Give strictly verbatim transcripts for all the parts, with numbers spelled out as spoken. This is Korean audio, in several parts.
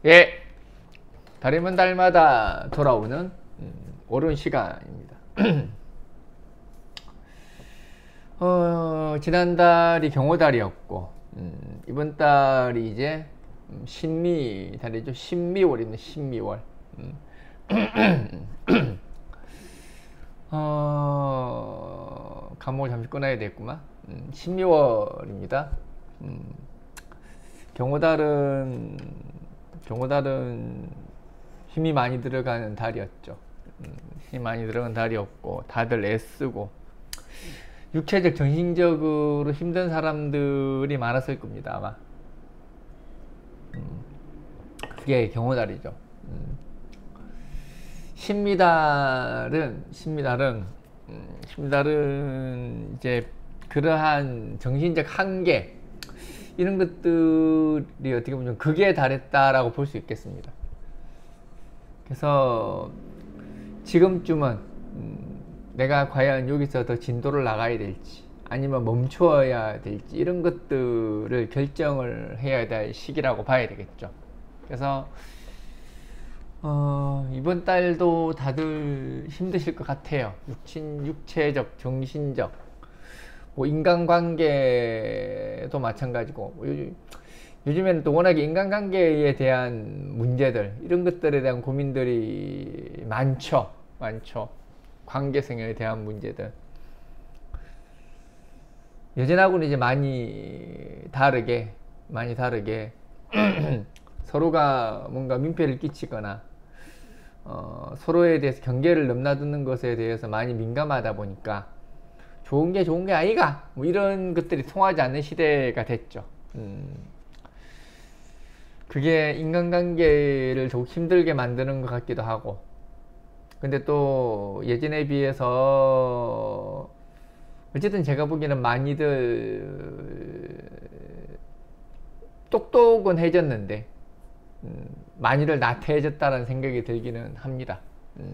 예, 달이면 달마다 돌아오는 음, 오른 시간입니다. 어, 지난달이 경호달이었고 음, 이번 달이 이제 음, 신미달이죠. 신미월입니다. 신미월. 음. 어, 감목을 잠시 끊어야 되겠구만. 음, 신미월입니다. 음, 경호달은 경호달은 힘이 많이 들어가는 달이었죠. 음, 힘이 많이 들어가는 달이었고 다들 애쓰고 육체적 정신적으로 힘든 사람들이 많았을 겁니다 아마. 음, 그게 경호달이죠. 음, 신미달은 신미달은 음, 신미달은 이제 그러한 정신적 한계 이런 것들이 어떻게 보면 극에 달했다라고 볼 수 있겠습니다. 그래서 지금쯤은 음, 내가 과연 여기서 더 진도를 나가야 될지 아니면 멈추어야 될지 이런 것들을 결정을 해야 될 시기라고 봐야 되겠죠. 그래서 어, 이번 달도 다들 힘드실 것 같아요. 육신, 육체적, 정신적, 뭐 인간관계도 마찬가지고 뭐 요즘, 요즘에는 또 워낙에 인간관계에 대한 문제들 이런 것들에 대한 고민들이 많죠. 많죠. 관계성에 대한 문제들 예전하고는 이제 많이 다르게 많이 다르게 서로가 뭔가 민폐를 끼치거나 어, 서로에 대해서 경계를 넘나드는 것에 대해서 많이 민감하다 보니까 좋은 게 좋은 게 아이가 뭐 이런 것들이 통하지 않는 시대가 됐죠. 음, 그게 인간관계를 더욱 힘들게 만드는 것 같기도 하고 근데 또 예전에 비해서 어쨌든 제가 보기에는 많이들 똑똑은 해졌는데 음, 많이들 나태해졌다는 생각이 들기는 합니다. 음,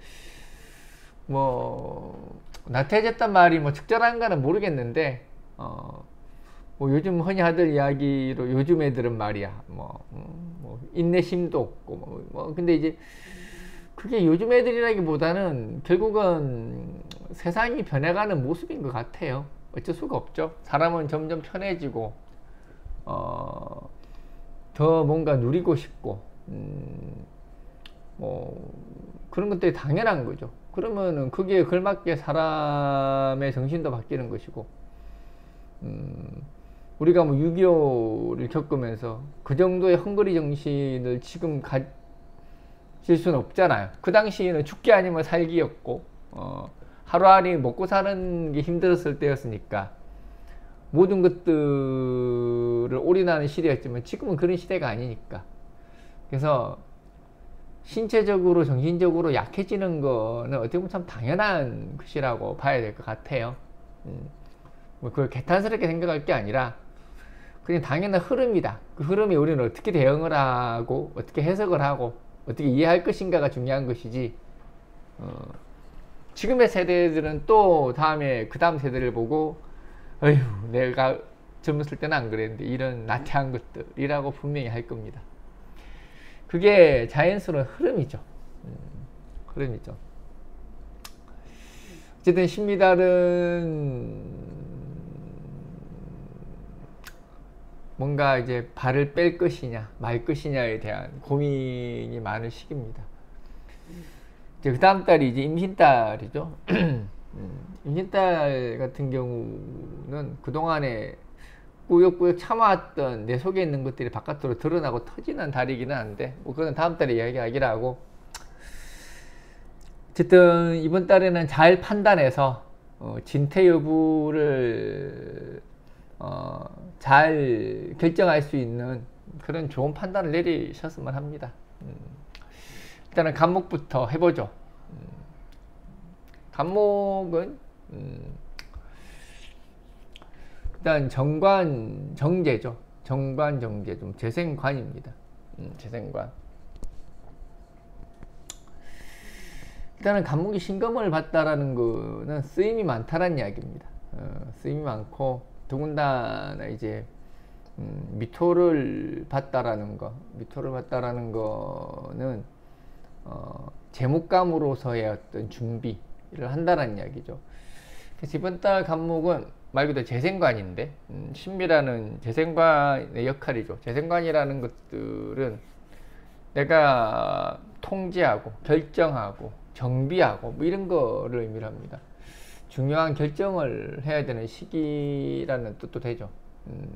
뭐 나태해졌단 말이 뭐 적절한가는 모르겠는데 어, 뭐 요즘 흔히 하들 이야기로 요즘 애들은 말이야 뭐, 음, 뭐 인내심도 없고 뭐, 뭐 근데 이제 그게 요즘 애들이라기보다는 결국은 세상이 변해가는 모습인 것 같아요. 어쩔 수가 없죠. 사람은 점점 편해지고 어, 더 뭔가 누리고 싶고 음, 뭐 그런 것들이 당연한 거죠. 그러면은 그게 걸맞게 사람의 정신도 바뀌는 것이고 음, 우리가 뭐 육이오를 겪으면서 그 정도의 헝그리 정신을 지금 가질 수는 없잖아요. 그 당시에는 죽기 아니면 살기였고 어, 하루하루 먹고 사는 게 힘들었을 때였으니까 모든 것들을 올인하는 시대였지만 지금은 그런 시대가 아니니까 그래서 신체적으로 정신적으로 약해지는 거는 어떻게 보면 참 당연한 것이라고 봐야 될 것 같아요. 음, 뭐 그걸 개탄스럽게 생각할 게 아니라 그냥 당연한 흐름이다. 그 흐름에 우리는 어떻게 대응을 하고 어떻게 해석을 하고 어떻게 이해할 것인가가 중요한 것이지 어, 지금의 세대들은 또 다음에 그 다음 세대를 보고 어휴 내가 젊었을 때는 안 그랬는데 이런 나태한 것들이라고 분명히 할 겁니다. 그게 자연스러운 흐름이죠. 음, 흐름이죠. 어쨌든 신미달은 뭔가 이제 발을 뺄 것이냐 말 것이냐에 대한 고민이 많은 시기입니다. 이제 그 다음 달이 이제 임신달이죠. 임신달 같은 경우는 그동안에 꾸역꾸역 참아왔던 내 속에 있는 것들이 바깥으로 드러나고 터지는 달이기는 한데 뭐 그건 다음 달에 이야기하기로 하고 어쨌든 이번 달에는 잘 판단해서 어, 진퇴 여부를 어, 잘 결정할 수 있는 그런 좋은 판단을 내리셨으면 합니다. 음, 일단은 간목부터 해보죠. 음, 간목은 음, 일단 정관 정제죠. 정관 정제 좀 재생관입니다. 음, 재생관. 일단은 간목이 신검을 받다라는 거는 쓰임이 많다라는 이야기입니다. 어, 쓰임이 많고 더군다나 이제 음, 미토를 봤다라는 거, 미토를 봤다라는 거는 어, 재목감으로서의 어떤 준비를 한다는 이야기죠. 그래서 이번 달 간목은 말 그대로 재생관인데, 음, 신비라는 재생관의 역할이죠. 재생관이라는 것들은 내가 통제하고 결정하고 정비하고 뭐 이런 거를 의미를 합니다. 중요한 결정을 해야 되는 시기라는 뜻도 되죠. 음,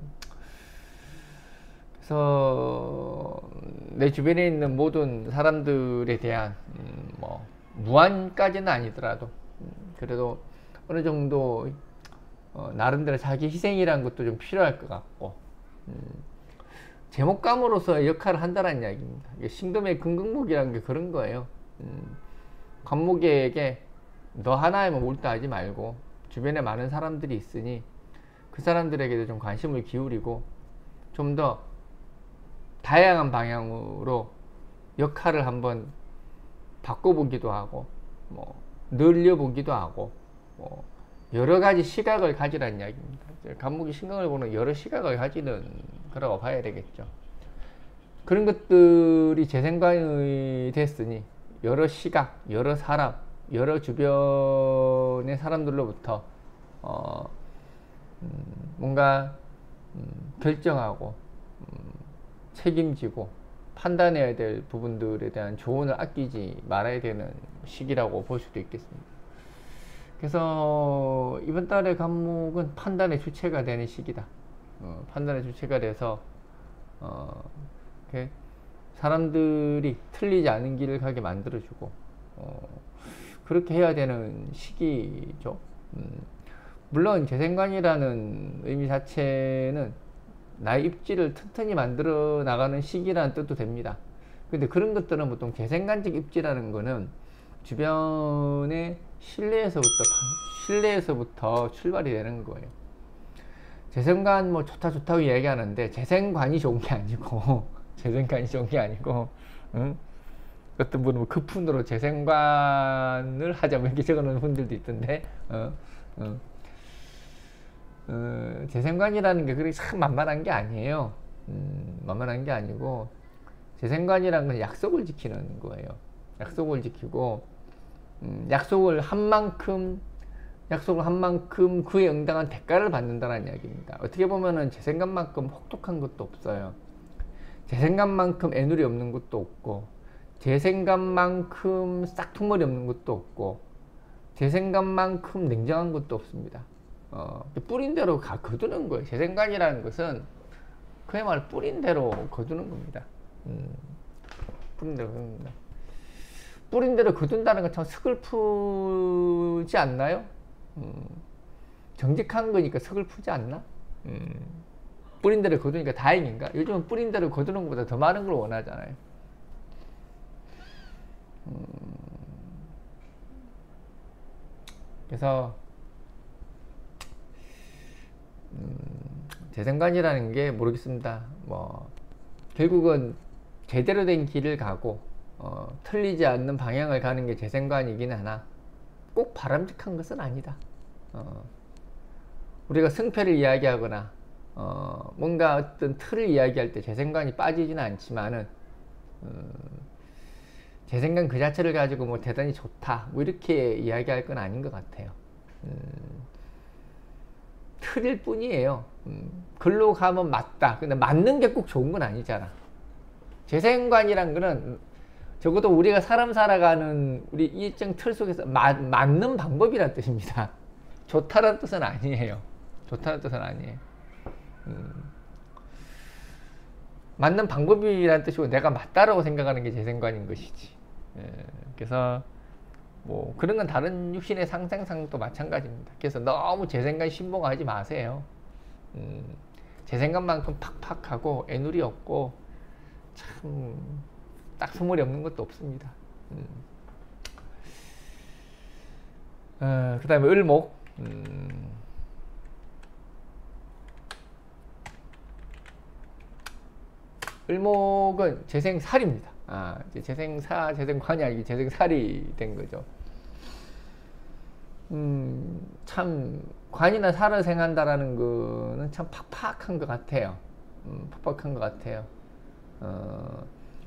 그래서 내 주변에 있는 모든 사람들에 대한 음, 뭐 무한까지는 아니더라도 음, 그래도 어느 정도 어, 나름대로 자기 희생이라는 것도 좀 필요할 것 같고, 음, 제목감으로서 역할을 한다는 이야기입니다. 신금의 근극목이라는 게 그런 거예요. 음, 관목에게 너 하나에만 몰두하지 말고 주변에 많은 사람들이 있으니 그 사람들에게도 좀 관심을 기울이고 좀 더 다양한 방향으로 역할을 한번 바꿔보기도 하고 뭐 늘려보기도 하고 뭐 여러 가지 시각을 가지라는 이야기입니다. 간목이 신경을 보는 여러 시각을 가지는 거라고 봐야 되겠죠. 그런 것들이 재생관이 됐으니 여러 시각, 여러 사람, 여러 주변의 사람들로부터 어, 음, 뭔가 음, 결정하고 음, 책임지고 판단해야 될 부분들에 대한 조언을 아끼지 말아야 되는 시기라고 볼 수도 있겠습니다. 그래서 이번 달의 간목은 판단의 주체가 되는 시기다. 어, 판단의 주체가 돼서 어, 사람들이 틀리지 않은 길을 가게 만들어주고 어, 그렇게 해야 되는 시기죠. 음, 물론 재생관이라는 의미 자체는 나의 입지를 튼튼히 만들어 나가는 시기라는 뜻도 됩니다. 근데 그런 것들은 보통 재생관적 입지라는 거는 주변의 신뢰에서부터 신뢰에서부터 출발이 되는 거예요. 재생관 뭐 좋다 좋다고 이야기하는데 재생관이 좋은 게 아니고 재생관이 좋은 게 아니고 응? 어떤 분은 뭐 급푼으로 재생관을 하자 뭐 이렇게 적어놓은 분들도 있던데 어, 어. 어, 재생관이라는 게 그렇게 참 만만한 게 아니에요. 음, 만만한 게 아니고 재생관이라는 건 약속을 지키는 거예요. 약속을 지키고 음, 약속을 한 만큼 약속을 한 만큼 그에 응당한 대가를 받는다는 이야기입니다. 어떻게 보면은 재생관만큼 혹독한 것도 없어요. 재생관만큼 애누리 없는 것도 없고 재생관만큼 싹퉁머리 없는 것도 없고 재생관만큼 냉정한 것도 없습니다. 어, 뿌린 대로 가, 거두는 거예요. 재생관이라는 것은 그야말로 뿌린 대로 거두는 겁니다. 음, 뿌린 대로 거두는 겁니다. 뿌린 대로 거둔다는 건 참 서글프지 않나요? 음, 정직한 거니까 서글프지 않나? 음, 뿌린 대로 거두니까 다행인가? 요즘은 뿌린 대로 거두는 것보다 더 많은 걸 원하잖아요. 음, 그래서 음, 재생관이라는 게 모르겠습니다. 뭐 결국은 제대로 된 길을 가고 어, 틀리지 않는 방향을 가는 게 재생관이긴 하나 꼭 바람직한 것은 아니다. 어, 우리가 승패를 이야기하거나 어, 뭔가 어떤 틀을 이야기할 때 재생관이 빠지지는 않지만은 음, 재생관 그 자체를 가지고 뭐 대단히 좋다 뭐 이렇게 이야기할 건 아닌 것 같아요. 음, 틀일 뿐이에요. 음, 글로 가면 맞다. 근데 맞는 게 꼭 좋은 건 아니잖아. 재생관이란 거는 적어도 우리가 사람 살아가는 우리 일정 틀 속에서 마, 맞는 방법이란 뜻입니다. 좋다는 뜻은 아니에요. 좋다는 뜻은 아니에요. 음, 맞는 방법이란 뜻이고 내가 맞다라고 생각하는 게 재생관인 것이지. 예, 그래서 뭐 그런 건 다른 육신의 상생상도 마찬가지입니다. 그래서 너무 재생관 신봉하지 마세요. 음, 재생관만큼 팍팍하고 애누리 없고 참 딱소머리 없는 것도 없습니다. 음. 어, 그 다음에 을목. 음. 을목은 재생살입니다. 아, 이제 재생사, 재생관이 아니고 재생살이 된 거죠. 음, 참 관이나 살을 생한다라는 거는 참 팍팍한 것 같아요. 음, 퍽퍽한 것 같아요. 어,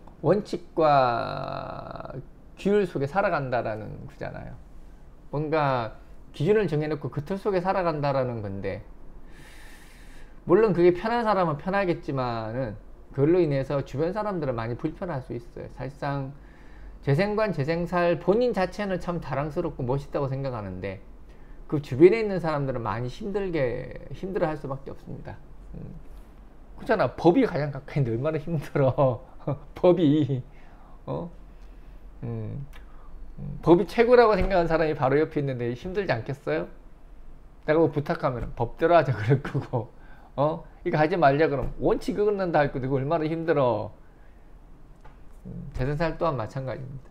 원칙과 규율 속에 살아간다라는 거잖아요. 뭔가 기준을 정해놓고 그 틀 속에 살아간다라는 건데, 물론 그게 편한 사람은 편하겠지만은 그걸로 인해서 주변 사람들은 많이 불편할 수 있어요. 사실상 재생관, 재생살 본인 자체는 참 자랑스럽고 멋있다고 생각하는데 그 주변에 있는 사람들은 많이 힘들게 힘들어 할 수밖에 없습니다. 음. 그렇잖아. 법이 가장 가까이 있는데 얼마나 힘들어. 법이 어? 음. 음. 법이 최고라고 생각하는 사람이 바로 옆에 있는데 힘들지 않겠어요? 내가 뭐 부탁하면 법대로 하자 그럴 거고, 어? 이거 하지 말자 그러면 원칙 어긋난다 할 거고, 이거 얼마나 힘들어. 음. 재생살 또한 마찬가지입니다.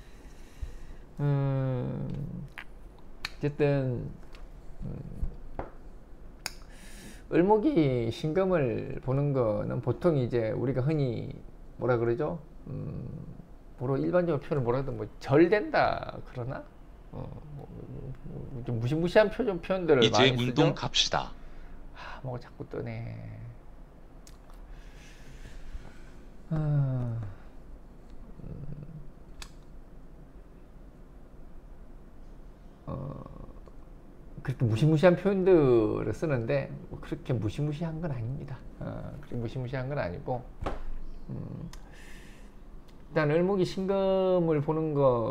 음. 어쨌든 음, 을목이 신금을 보는 거는 보통 이제 우리가 흔히 뭐라 그러죠? 음, 뭐로 일반적으로 표현을 뭐라 그러든 뭐 절된다 그러나? 어, 뭐, 좀 무시무시한 표현, 표현들을 이제 많이 운동 쓰죠? 갑시다. 아, 뭐가 자꾸 뜨네. 아, 어, 그렇게 무시무시한 표현들을 쓰는데 뭐 그렇게 무시무시한 건 아닙니다. 어, 그렇게 무시무시한 건 아니고, 음, 일단 을목이 신금을 보는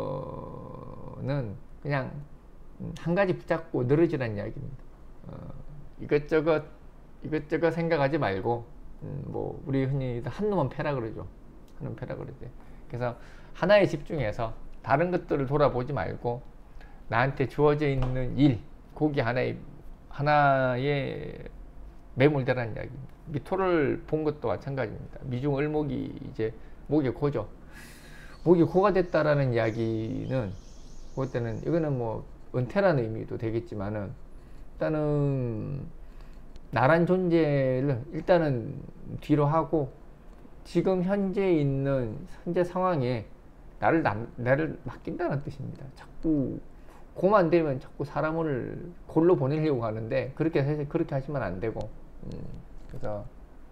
거는 그냥 한 가지 붙잡고 늘어지라는 이야기입니다. 어, 이것저것 이것저것 생각하지 말고, 음, 뭐 우리 흔히 한 놈은 패라 그러죠. 한 놈 패라 그러지. 그래서 하나에 집중해서 다른 것들을 돌아보지 말고 나한테 주어져 있는 일, 거기 하나에 하나에 매몰되라는 이야기입니다. 미토를 본 것도 마찬가지입니다. 미중 을목이 이제 목이 고죠. 목이 고가 됐다라는 이야기는 볼 때는 이거는 뭐 은퇴라는 의미도 되겠지만은 일단은 나란 존재를 일단은 뒤로 하고 지금 현재 있는 현재 상황에 나를 남, 나를 맡긴다는 뜻입니다. 자꾸 고만 되면 자꾸 사람을 골로 보내려고 하는데 그렇게 해서 그렇게 하시면 안 되고, 음, 그래서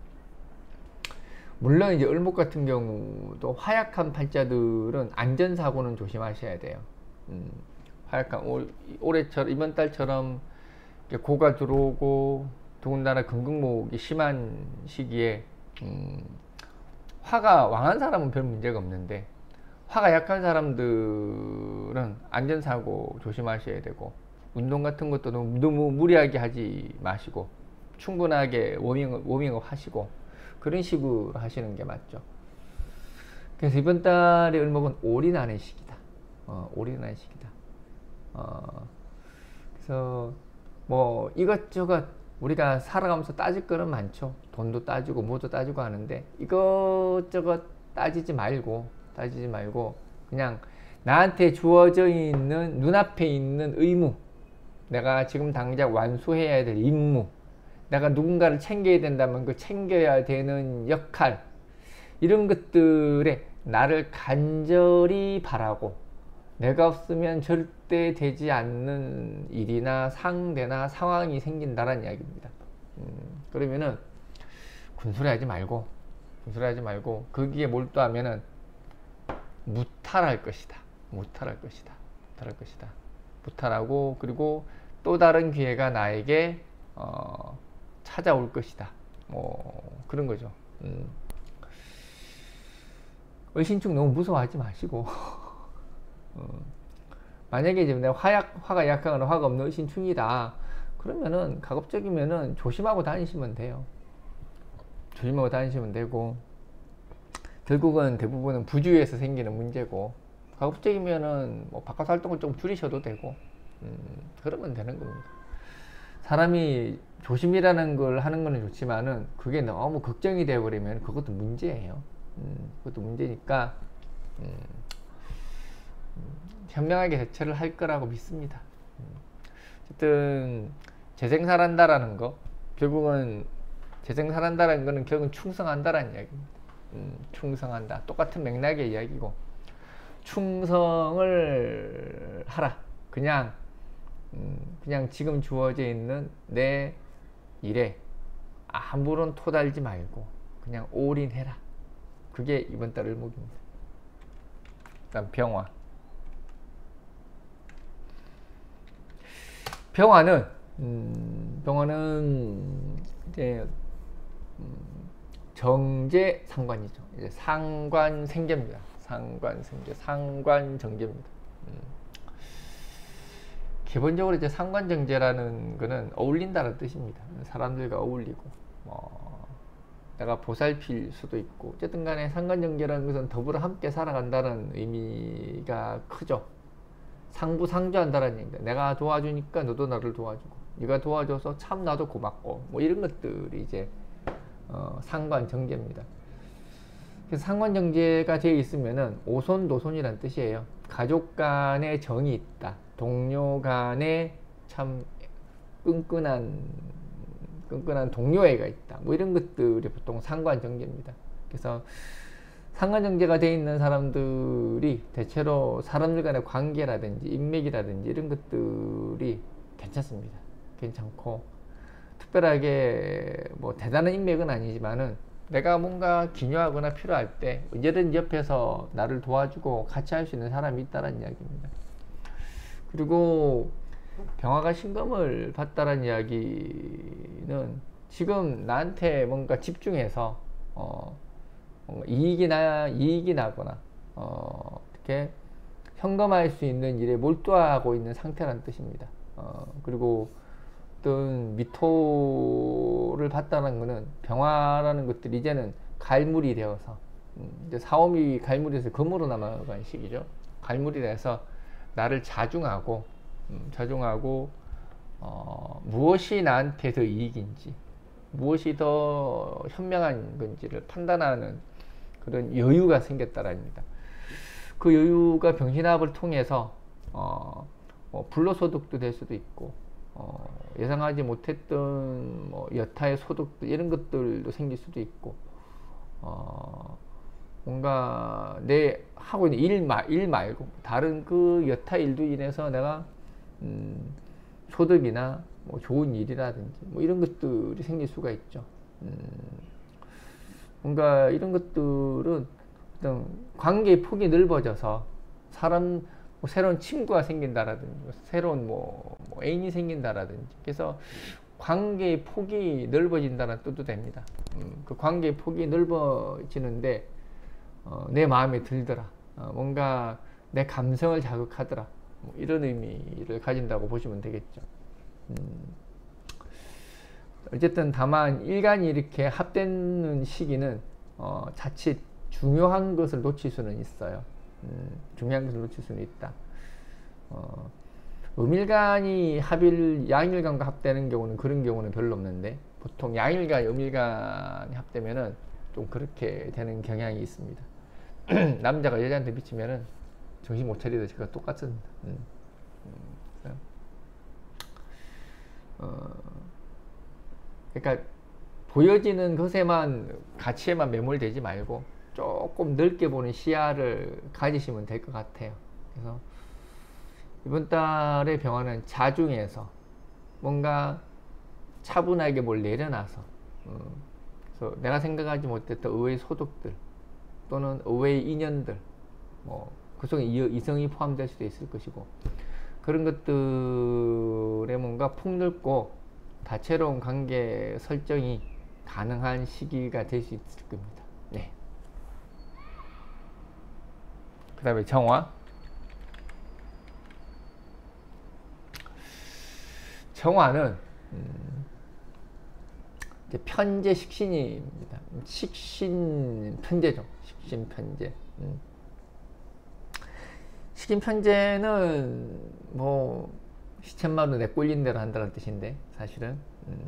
물론 이제 을목 같은 경우도 화약한 팔자들은 안전사고는 조심하셔야 돼요. 음, 화약한 올, 올해처럼 이번 달처럼 고가 들어오고 더군다나 금극목이 심한 시기에 음, 화가 왕한 사람은 별 문제가 없는데 화가 약한 사람들은 안전사고 조심하셔야 되고, 운동 같은 것도 너무, 너무 무리하게 하지 마시고 충분하게 워밍업, 워밍업 하시고 그런 식으로 하시는 게 맞죠. 그래서 이번 달에 을목은 올인하는 시기다. 어, 올인하는 시기다. 어, 그래서 뭐 이것저것 우리가 살아가면서 따질 거는 많죠. 돈도 따지고 뭐도 따지고 하는데 이것저것 따지지 말고 따지지 말고 그냥 나한테 주어져 있는 눈앞에 있는 의무, 내가 지금 당장 완수해야 될 임무, 내가 누군가를 챙겨야 된다면 그 챙겨야 되는 역할, 이런 것들에 나를 간절히 바라고 내가 없으면 절대 되지 않는 일이나 상대나 상황이 생긴다는 이야기입니다. 음, 그러면은 군소리 하지 말고 군소리 하지 말고 거기에 몰두하면은 무탈할 것이다. 무탈할 것이다. 무탈할 것이다. 무탈하고 그리고 또 다른 기회가 나에게 어, 찾아올 것이다. 뭐 그런 거죠. 음. 을신축 너무 무서워하지 마시고 어, 만약에 이제 내가 화약, 화가 약하거나 화가 없는 을신축이다 그러면은 가급적이면은 조심하고 다니시면 돼요. 조심하고 다니시면 되고, 결국은 대부분은 부주의에서 생기는 문제고, 가급적이면은 뭐 바깥 활동을 좀 줄이셔도 되고, 음, 그러면 되는 겁니다. 사람이 조심이라는 걸 하는 거는 좋지만은 그게 너무 걱정이 되어버리면 그것도 문제예요. 음, 그것도 문제니까 음, 음, 현명하게 대처를 할 거라고 믿습니다. 음, 어쨌든 재생살한다라는 거, 결국은 재생살한다라는 거는 결국은 충성한다라는 이야기입니다. 음, 충성한다. 똑같은 맥락의 이야기고, 충성을 하라. 그냥 음, 그냥 지금 주어져 있는 내 일에 아무런 토 달지 말고 그냥 올인해라. 그게 이번 달 을목입니다. 그다음 병화. 병화는 음, 병화는 이제 음, 정제 상관이죠. 이제 상관 생계입니다. 상관 생계, 상관 정제입니다. 음. 기본적으로 이제 상관 정제라는 거는 어울린다는 뜻입니다. 사람들과 어울리고, 뭐 내가 보살필 수도 있고, 어쨌든 간에 상관 정제라는 것은 더불어 함께 살아간다는 의미가 크죠. 상부상조한다는 얘기입니다. 내가 도와주니까 너도 나를 도와주고, 네가 도와줘서 참 나도 고맙고, 뭐 이런 것들이 이제 어, 상관정제입니다. 그래서 상관정제가 되어 있으면은 오손도손이라는 뜻이에요. 가족 간에 정이 있다. 동료 간에 참 끈끈한 끈끈한 동료애가 있다. 뭐 이런 것들이 보통 상관정제입니다. 그래서 상관정제가 되어 있는 사람들이 대체로 사람들 간의 관계라든지 인맥이라든지 이런 것들이 괜찮습니다. 괜찮고, 특별하게 뭐 대단한 인맥은 아니지만은 내가 뭔가 기묘하거나 필요할 때 언제든 옆에서 나를 도와주고 같이 할 수 있는 사람이 있다는 이야기입니다. 그리고 병화가 신금을 받다라는 이야기는 지금 나한테 뭔가 집중해서 어 뭔가 이익이 나 이익이 나거나 어 이렇게 현금화할 수 있는 일에 몰두하고 있는 상태라는 뜻입니다. 어 그리고 어떤 미토를 받다는 것은 병화라는 것들이 이제는 갈물이 되어서 음, 이제 사오미 갈물에서 금으로 남아간 시기죠. 갈물이 돼서 나를 자중하고 음, 자중하고 어, 무엇이 나한테 더 이익인지, 무엇이 더 현명한 건지를 판단하는 그런 여유가 생겼다랍니다. 그 여유가 병신합을 통해서 어, 뭐 불로소득도 될 수도 있고, 어, 예상하지 못했던 뭐 여타의 소득들 이런 것들도 생길 수도 있고, 어, 뭔가 내 하고 있는 일, 마, 일 말고 다른 그 여타 일도 인해서 내가 음, 소득이나 뭐 좋은 일이라든지 뭐 이런 것들이 생길 수가 있죠. 음, 뭔가 이런 것들은 어떤 관계의 폭이 넓어져서 사람 뭐 새로운 친구가 생긴다라든지 새로운 뭐, 뭐 애인이 생긴다라든지, 그래서 관계의 폭이 넓어진다는 뜻도 됩니다. 음, 그 관계의 폭이 넓어지는데 어, 내 마음에 들더라, 어, 뭔가 내 감성을 자극하더라, 뭐 이런 의미를 가진다고 보시면 되겠죠. 음, 어쨌든 다만 일간이 이렇게 합되는 시기는 어, 자칫 중요한 것을 놓칠 수는 있어요. 음, 중요한 것을 놓칠 수는 있다. 어, 음일간이 합일, 양일간과 합되는 경우는 그런 경우는 별로 없는데, 보통 양일간, 음일간이 합되면은 좀 그렇게 되는 경향이 있습니다. 남자가 여자한테 미치면은 정신 못 차리듯이 그거 똑같은. 음, 음, 어, 그러니까 보여지는 것에만, 가치에만 매몰되지 말고 조금 넓게 보는 시야를 가지시면 될 것 같아요. 그래서 이번 달의 병화는 자중해서 뭔가 차분하게 뭘 내려놔서, 음, 그래서 내가 생각하지 못했던 의외의 소득들 또는 의외의 인연들, 뭐 그 속에 이성이 포함될 수도 있을 것이고, 그런 것들에 뭔가 폭넓고 다채로운 관계 설정이 가능한 시기가 될 수 있을 겁니다. 네. 그 다음에 정화. 정화는 음, 이제 편재 식신입니다. 식신 편재죠. 식신 편재. 음. 식신 편재는 뭐 시쳇말로 내 꼴린 대로 한다는 뜻인데, 사실은 음,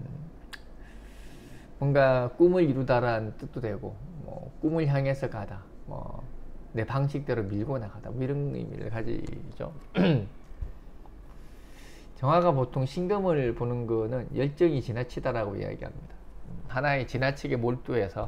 뭔가 꿈을 이루다라는 뜻도 되고, 뭐 꿈을 향해서 가다, 뭐 내 방식대로 밀고 나가다, 뭐 이런 의미를 가지죠. 정화가 보통 신금을 보는 거는 열정이 지나치다라고 이야기합니다. 하나에 지나치게 몰두해서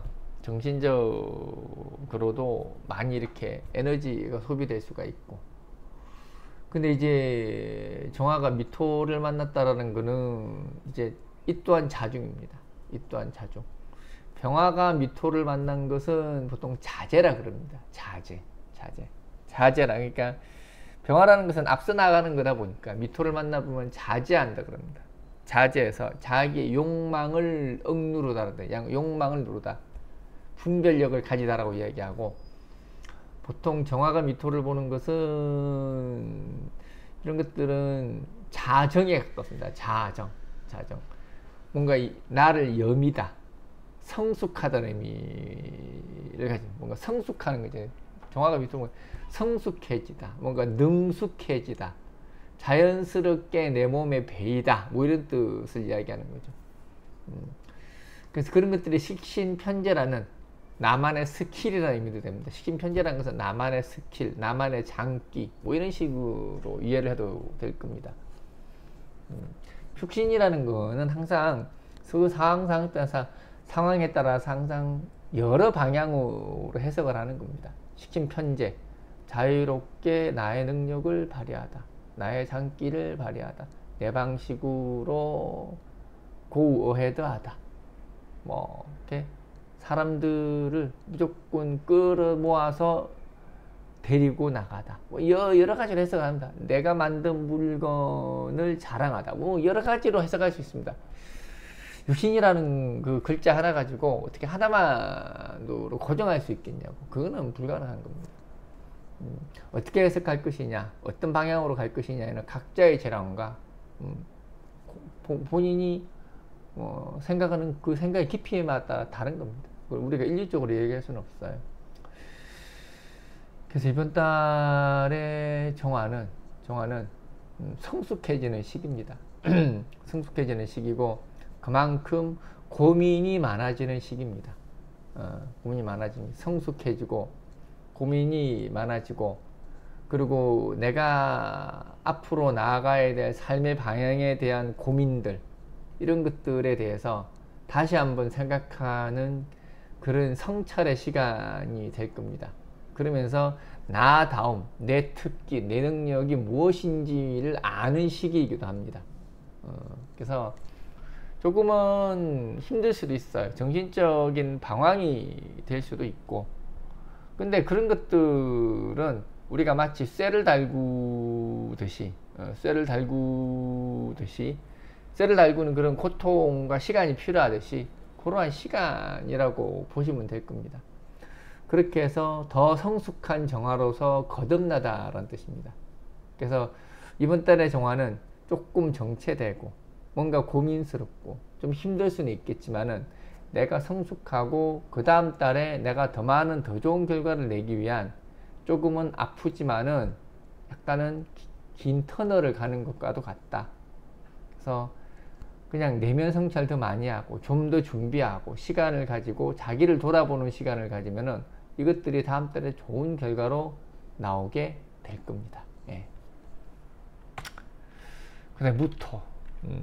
정신적으로도 많이 이렇게 에너지가 소비될 수가 있고, 근데 이제 정화가 미토를 만났다라는 거는 이제 이 또한 자중입니다. 이 또한 자중. 병화가 미토를 만난 것은 보통 자제라 그럽니다. 자제, 자제, 자제라. 그러니까 병화라는 것은 앞서 나가는 거다 보니까 미토를 만나보면 자제한다 그럽니다. 자제해서 자기의 욕망을 억누르다, 욕망을 누르다, 분별력을 가지다라고 이야기하고, 보통 정화가 미토를 보는 것은 이런 것들은 자정에 가깝습니다. 자정, 자정. 뭔가 이, 나를 여미다, 성숙하다는 의미를 가진, 뭔가 성숙하는 거죠. 정화가 미토는 성숙해지다, 뭔가 능숙해지다, 자연스럽게 내 몸에 배이다, 뭐 이런 뜻을 이야기하는 거죠. 음. 그래서 그런 것들이 식신편제라는 나만의 스킬이라는 의미도 됩니다. 식신편제라는 것은 나만의 스킬, 나만의 장기, 뭐 이런 식으로 이해를 해도 될 겁니다. 음. 흉신이라는 거는 항상 그 상황, 상황 따라서, 상황에 따라서 항상 여러 방향으로 해석을 하는 겁니다. 식신편제, 자유롭게 나의 능력을 발휘하다, 나의 장기를 발휘하다, 내 방식으로 go ahead 하다, 뭐 이렇게 사람들을 무조건 끌어모아서 데리고 나가다, 뭐 여러 가지로 해석합니다. 내가 만든 물건을 자랑하다, 뭐 여러 가지로 해석할 수 있습니다. 유신이라는 그 글자 하나 가지고 어떻게 하나만으로 고정할 수 있겠냐고, 그거는 불가능한 겁니다. 음, 어떻게 해석할 것이냐, 어떤 방향으로 갈 것이냐는 각자의 재량과 음, 고, 본인이 어, 생각하는 그 생각의 깊이에 따라 다른 겁니다. 그걸 우리가 일률적으로 얘기할 수는 없어요. 그래서 이번 달의 정화는 정화는 음, 성숙해지는 시기입니다. 성숙해지는 시기고, 그만큼 고민이 많아지는 시기입니다. 어, 고민이 많아지면 성숙해지고, 고민이 많아지고, 그리고 내가 앞으로 나아가야 될 삶의 방향에 대한 고민들, 이런 것들에 대해서 다시 한번 생각하는 그런 성찰의 시간이 될 겁니다. 그러면서 나다움, 내 특기, 내 능력이 무엇인지를 아는 시기이기도 합니다. 어, 그래서 조금은 힘들 수도 있어요. 정신적인 방황이 될 수도 있고. 근데 그런 것들은 우리가 마치 쇠를 달구듯이, 어, 쇠를 달구듯이, 쇠를 달구는 그런 고통과 시간이 필요하듯이 그러한 시간이라고 보시면 될 겁니다. 그렇게 해서 더 성숙한 정화로서 거듭나다라는 뜻입니다. 그래서 이번 달의 정화는 조금 정체되고 뭔가 고민스럽고 좀 힘들 수는 있겠지만은, 내가 성숙하고 그 다음 달에 내가 더 많은 더 좋은 결과를 내기 위한 조금은 아프지만은 약간은 긴 터널을 가는 것과도 같다. 그래서 그냥 내면 성찰 더 많이 하고 좀 더 준비하고 시간을 가지고 자기를 돌아보는 시간을 가지면은 이것들이 다음 달에 좋은 결과로 나오게 될 겁니다. 예. 그다음에 무토. 음.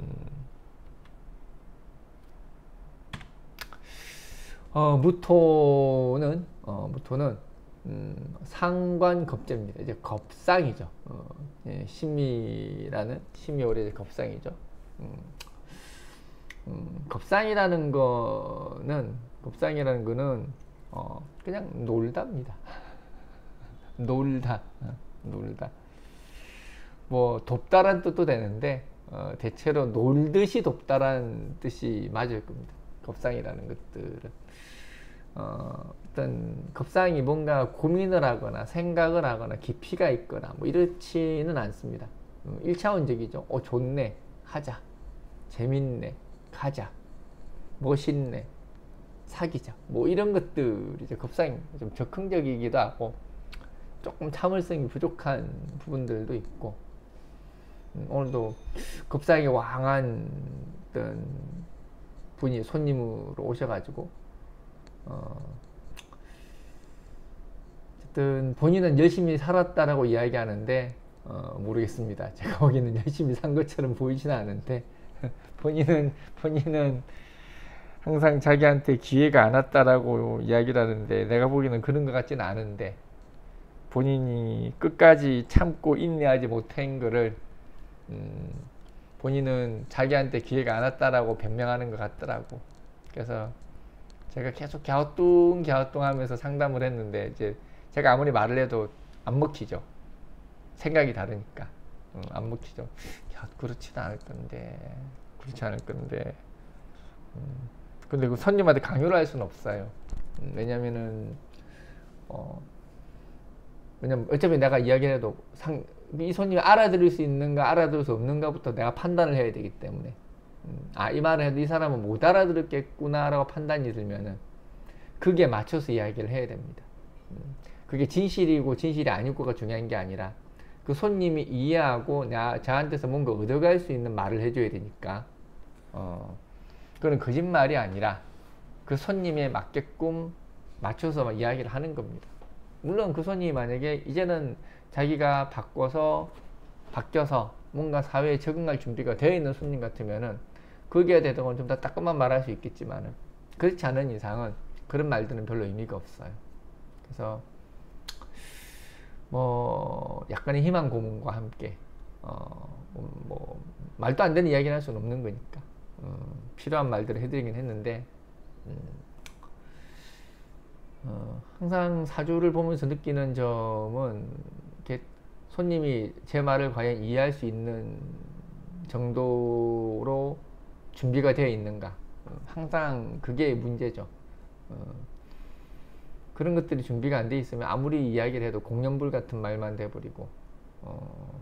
어, 무토는 어, 무토는 음, 상관겁제입니다. 이제 겁상이죠. 어, 예, 심미라는 심이 오래 겁상이죠. 음, 음, 겁상이라는 거는 겁상이라는 거는 어, 그냥 놀답니다. 놀다, 어, 놀다. 뭐 돕다란 뜻도 되는데 어, 대체로 놀듯이 돕다란 뜻이 맞을 겁니다. 겁상이라는 것들은 어, 어떤 겁상이 뭔가 고민을 하거나 생각을 하거나 깊이가 있거나 뭐 이렇지는 않습니다. 음, 일 차원적이죠. 어, 좋네, 하자, 재밌네, 가자, 멋있네, 사귀자, 뭐 이런 것들이죠. 겁상이 좀 적극적이기도 하고 조금 참을성이 부족한 부분들도 있고, 음, 오늘도 겁상이 왕한 어떤 분이 손님으로 오셔가지고 어, 어쨌든 본인은 열심히 살았다라고 이야기하는데 어, 모르겠습니다. 제가 보기에는 열심히 산 것처럼 보이지는 않은데 본인은 본인은 항상 자기한테 기회가 안 왔다라고 이야기를 하는데, 내가 보기에는 그런 것 같지는 않은데 본인이 끝까지 참고 인내하지 못한 거를 음, 본인은 자기한테 기회가 안 왔다라고 변명하는 것 같더라고. 그래서 제가 계속 갸우뚱 갸우뚱 하면서 상담을 했는데 이제 제가 아무리 말을 해도 안 먹히죠. 생각이 다르니까. 음, 안 먹히죠. 야, 그렇지도 않을 건데, 그렇지 않을 건데. 음, 근데 그 손님한테 강요를 할 수는 없어요. 음, 왜냐면은, 어, 왜냐면 어차피 내가 이야기를 해도 상, 이 손님이 알아들을 수 있는가, 알아들을 수 없는가부터 내가 판단을 해야 되기 때문에. 음, 아, 이 말을 해도 이 사람은 못 알아들었겠구나라고 판단이 들면은, 그게 맞춰서 이야기를 해야 됩니다. 음, 그게 진실이고 진실이 아니고가 중요한 게 아니라, 그 손님이 이해하고 나 저한테서 뭔가 얻어갈 수 있는 말을 해줘야 되니까 어 그건 거짓말이 아니라 그 손님에 맞게끔 맞춰서 이야기를 하는 겁니다. 물론 그 손님이 만약에 이제는 자기가 바꿔서 바뀌어서 뭔가 사회에 적응할 준비가 되어 있는 손님 같으면은 거기에 대해서는 좀 더 따끔한 말할 수 있겠지만은 그렇지 않은 이상은 그런 말들은 별로 의미가 없어요. 그래서 뭐 약간의 희망 고문과 함께 어, 뭐 말도 안 되는 이야기를 할 수는 없는 거니까 어, 필요한 말들을 해드리긴 했는데 음, 어, 항상 사주를 보면서 느끼는 점은 이렇게 손님이 제 말을 과연 이해할 수 있는 정도로 준비가 되어 있는가 어, 항상 그게 문제죠. 어, 그런 것들이 준비가 안 돼 있으면 아무리 이야기를 해도 공연불 같은 말만 돼버리고 어,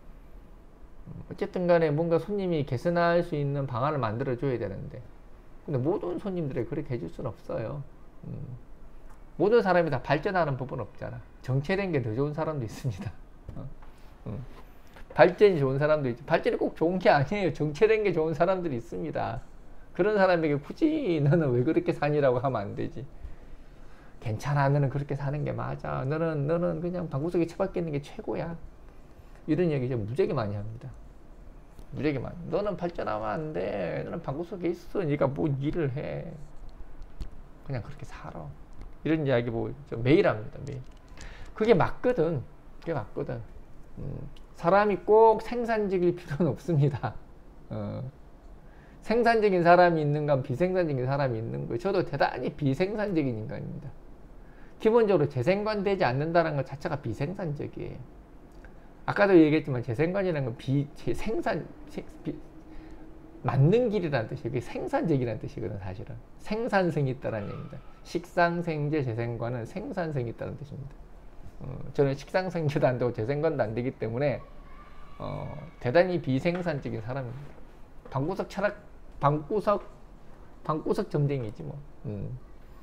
어쨌든 간에 뭔가 손님이 개선할 수 있는 방안을 만들어 줘야 되는데 근데 모든 손님들이 그렇게 해줄 수는 없어요. 음, 모든 사람이 다 발전하는 법은 없잖아. 정체된 게 더 좋은 사람도 있습니다. 어, 음. 발전이 좋은 사람도 있지. 발전이 꼭 좋은 게 아니에요. 정체된 게 좋은 사람들이 있습니다. 그런 사람에게 굳이 너는 왜 그렇게 사니라고 하면 안 되지. 괜찮아, 너는 그렇게 사는 게 맞아, 너는 너는 그냥 방구석에 처박혀 있는 게 최고야, 이런 얘기 좀 무지하게 많이 합니다. 무지하게 많이. 너는 발전하면 안 돼, 너는 방구석에 있어, 네가 뭐 일을 해, 그냥 그렇게 살아, 이런 이야기 뭐 매일 합니다. 매일. 그게 맞거든. 그게 맞거든. 음, 사람이 꼭 생산적일 필요는 없습니다. 어. 생산적인 사람이 있는가 비생산적인 사람이 있는 거예요. 저도 대단히 비생산적인 인간입니다. 기본적으로 재생관되지 않는다는 것 자체가 비생산적이에요. 아까도 얘기했지만 재생관이라는 건 비, 생산, 비, 맞는 길이라는 뜻이에요. 그게 생산적이라는 뜻이거든, 사실은. 생산성이 있다는 얘기입니다. 식상생재 재생관은 생산성이 있다는 뜻입니다. 어, 저는 식상생재도 안 되고 재생관도 안 되기 때문에 어, 대단히 비생산적인 사람입니다. 방구석 철학, 방구석, 방구석 점쟁이지 뭐. 음.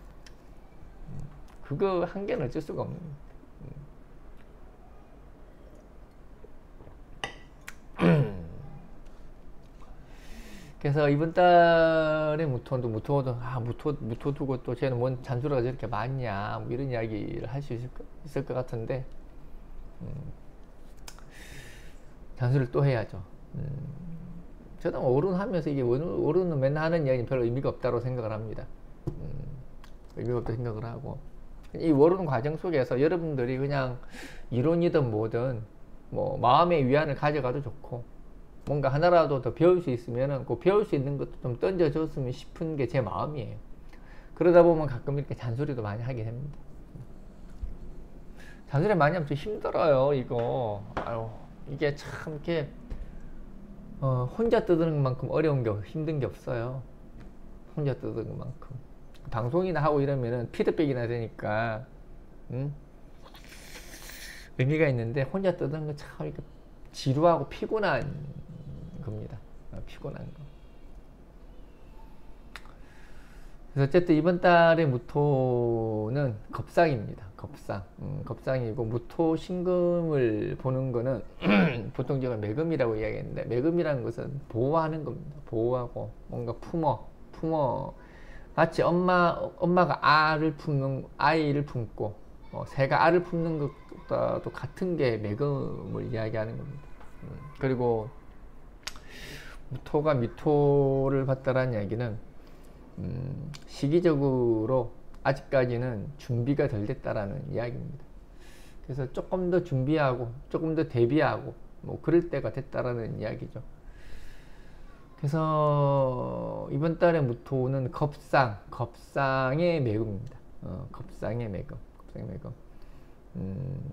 그거 한계는 어쩔 수가 없는 음. 그래서 이번 달에 무토도 무토도 아 무토 무토 두고 또 쟤는 뭔 잔소리가 저렇게 많냐 뭐 이런 이야기를 할 수 있을, 있을 것 같은데 음. 잔소리를 또 해야죠. 음. 저도 오른하면서 이게 오른은 맨날 하는 이야기는 별로 의미가 없다고 생각을 합니다. 음. 의미가 없다고 생각을 하고 이 워론 과정 속에서 여러분들이 그냥 이론이든 뭐든 뭐 마음의 위안을 가져가도 좋고 뭔가 하나라도 더 배울 수 있으면은 그 배울 수 있는 것도 좀 던져줬으면 싶은 게 제 마음이에요. 그러다 보면 가끔 이렇게 잔소리도 많이 하게 됩니다. 잔소리 많이 하면 좀 힘들어요, 이거. 아유, 이게 참 이렇게 어, 혼자 떠드는 것만큼 어려운 게 힘든 게 없어요. 혼자 떠드는 것만큼. 방송이나 하고 이러면은 피드백이나 되니까 음? 의미가 있는데 혼자 떠드는 건 참 지루하고 피곤한 겁니다. 어, 피곤한 거. 그래서 어쨌든 이번 달의 무토는 겁상입니다. 겁상. 음, 겁상이고 무토 신금을 보는 거는 보통 제가 매금이라고 이야기했는데 매금이라는 것은 보호하는 겁니다. 보호하고 뭔가 품어 품어 마치 엄마, 엄마가 알을 품는, 아이를 품고, 어, 새가 알을 품는 것과도 같은 게 매금을 이야기하는 겁니다. 음, 그리고, 무토가 미토를 봤다라는 얘기는, 음, 시기적으로 아직까지는 준비가 덜 됐다라는 이야기입니다. 그래서 조금 더 준비하고, 조금 더 대비하고, 뭐, 그럴 때가 됐다라는 이야기죠. 그래서 이번 달의 무토는 겁상, 겁상의 매금입니다. 어, 겁상의 매금, 겁상의 매금. 음,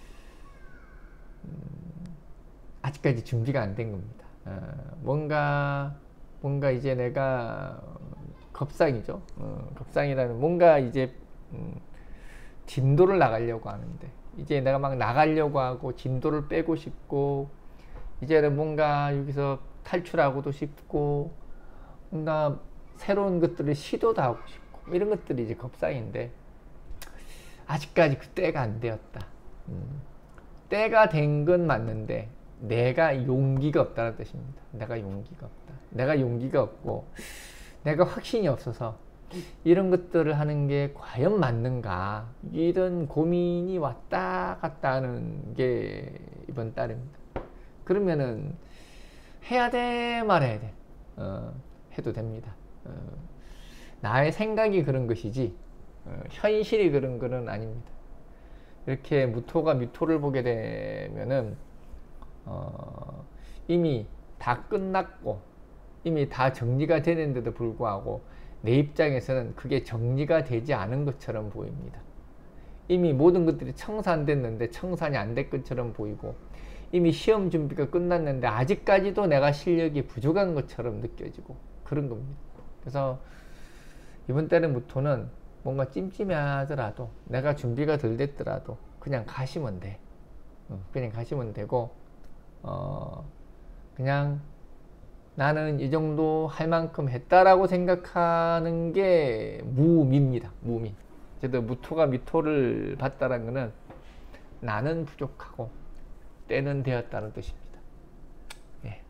음, 아직까지 준비가 안 된 겁니다. 어, 뭔가 뭔가 이제 내가 겁상이죠. 어, 겁상이라는 뭔가 이제 음, 진도를 나가려고 하는데 이제 내가 막 나가려고 하고 진도를 빼고 싶고 이제는 뭔가 여기서 탈출하고도 싶고 뭔가 새로운 것들을 시도도 하고 싶고 이런 것들이 이제 겁상인데 아직까지 그 때가 안 되었다. 음, 때가 된 건 맞는데 내가 용기가 없다는 뜻입니다. 내가 용기가 없다. 내가 용기가 없고 내가 확신이 없어서 이런 것들을 하는 게 과연 맞는가 이런 고민이 왔다 갔다 하는 게 이번 달입니다. 그러면은 해야 돼 말해야 돼 어, 해도 됩니다. 어, 나의 생각이 그런 것이지 어, 현실이 그런 거는 아닙니다. 이렇게 무토가 미토를 보게 되면은 어, 이미 다 끝났고 이미 다 정리가 되는데도 불구하고 내 입장에서는 그게 정리가 되지 않은 것처럼 보입니다. 이미 모든 것들이 청산됐는데 청산이 안 될 것처럼 보이고 이미 시험 준비가 끝났는데 아직까지도 내가 실력이 부족한 것처럼 느껴지고 그런 겁니다. 그래서 이번 달의 무토는 뭔가 찜찜해 하더라도 내가 준비가 덜 됐더라도 그냥 가시면 돼. 그냥 가시면 되고 어 그냥 나는 이 정도 할 만큼 했다라고 생각하는 게 무미입니다. 무미. 저도 무토가 미토를 봤다는 것은 나는 부족하고 때는 되었다는 뜻입니다. 예.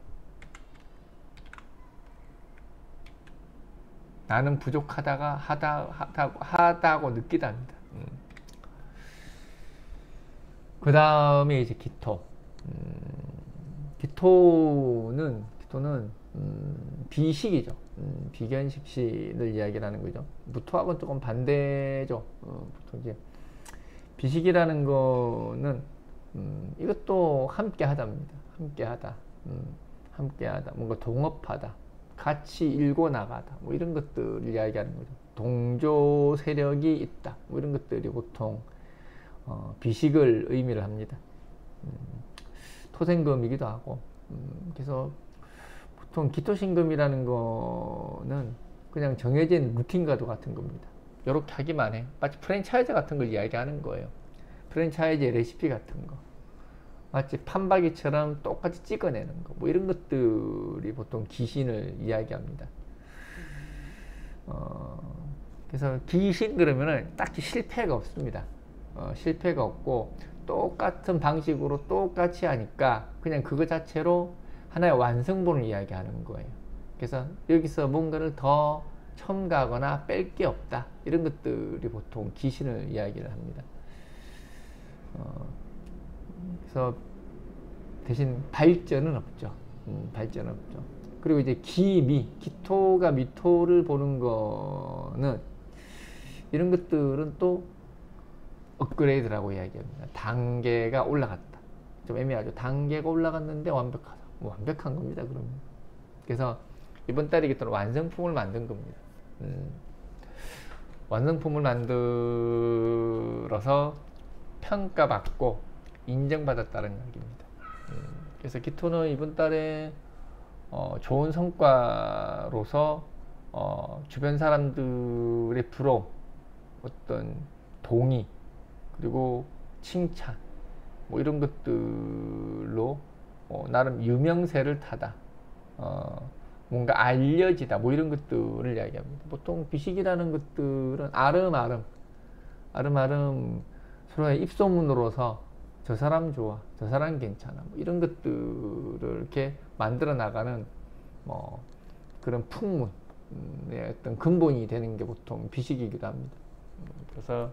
나는 부족하다가 하다, 하다, 하다고 느끼답니다. 음. 그 다음에 이제 기토. 음, 기토는, 기토는, 음, 비식이죠. 음, 비견식신을 이야기를 하는 거죠. 무토하고는 조금 반대죠. 어, 보통 이제 비식이라는 거는 음, 이것도 함께 하다입니다. 함께 하다. 음, 함께 하다. 뭔가 동업하다. 같이 일궈 나가다. 뭐 이런 것들을 이야기하는 거죠. 동조 세력이 있다. 뭐 이런 것들이 보통 어, 비식을 의미를 합니다. 음, 토생금이기도 하고. 음, 그래서 보통 기토신금이라는 거는 그냥 정해진 루틴과도 같은 겁니다. 요렇게 하기만 해. 마치 프랜차이즈 같은 걸 이야기하는 거예요. 프랜차이즈 레시피 같은 거. 마치 판박이처럼 똑같이 찍어내는 거. 뭐 이런 것들이 보통 기신을 이야기합니다. 어, 그래서 기신 그러면은 딱히 실패가 없습니다. 어, 실패가 없고 똑같은 방식으로 똑같이 하니까 그냥 그거 자체로 하나의 완성본을 이야기하는 거예요. 그래서 여기서 뭔가를 더 첨가하거나 뺄 게 없다. 이런 것들이 보통 기신을 이야기를 합니다. 어, 그래서 대신 발전은 없죠. 음, 발전은 없죠. 그리고 이제 기미, 기토가 미토를 보는 거는 이런 것들은 또 업그레이드라고 이야기합니다. 단계가 올라갔다. 좀 애매하죠. 단계가 올라갔는데 완벽하다. 뭐 완벽한 겁니다. 그러면. 그래서 이번 달에 기토는 완성품을 만든 겁니다. 음, 완성품을 만들어서 평가받고 인정받았다는 얘기입니다. 음, 그래서 기토는 이번 달에 어, 좋은 성과로서 어, 주변 사람들의 부러움, 어떤 동의, 그리고 칭찬, 뭐 이런 것들로 어, 나름 유명세를 타다. 어, 뭔가 알려지다. 뭐 이런 것들을 이야기합니다. 보통 비식이라는 것들은 아름아름, 아름아름 서로의 입소문으로서 저 사람 좋아, 저 사람 괜찮아. 뭐 이런 것들을 이렇게 만들어 나가는 뭐 그런 풍문의 어떤 근본이 되는 게 보통 비식이기도 합니다. 그래서